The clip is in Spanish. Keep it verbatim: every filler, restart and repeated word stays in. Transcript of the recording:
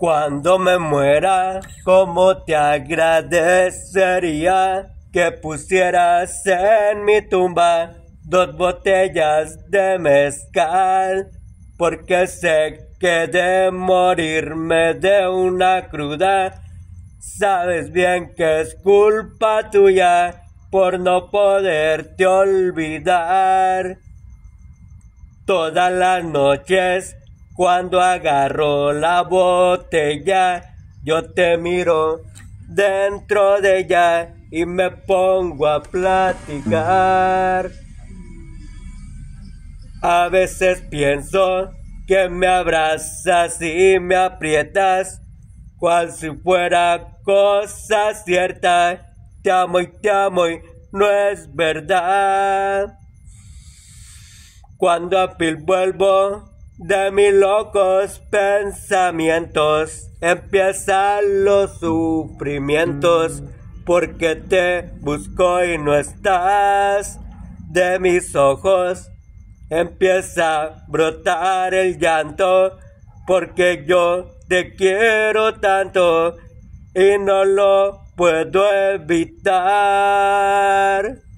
Cuando me muera, ¿cómo te agradecería que pusieras en mi tumba dos botellas de mezcal? Porque sé que de morirme de una cruda, sabes bien que es culpa tuya por no poderte olvidar. Todas las noches, cuando agarro la botella, yo te miro dentro de ella y me pongo a platicar. A veces pienso que me abrazas y me aprietas, cual si fuera cosa cierta. Te amo y te amo y no es verdad. Cuando a pil vuelvo de mis locos pensamientos, empiezan los sufrimientos, porque te busco y no estás. De mis ojos empieza a brotar el llanto, porque yo te quiero tanto y no lo puedo evitar.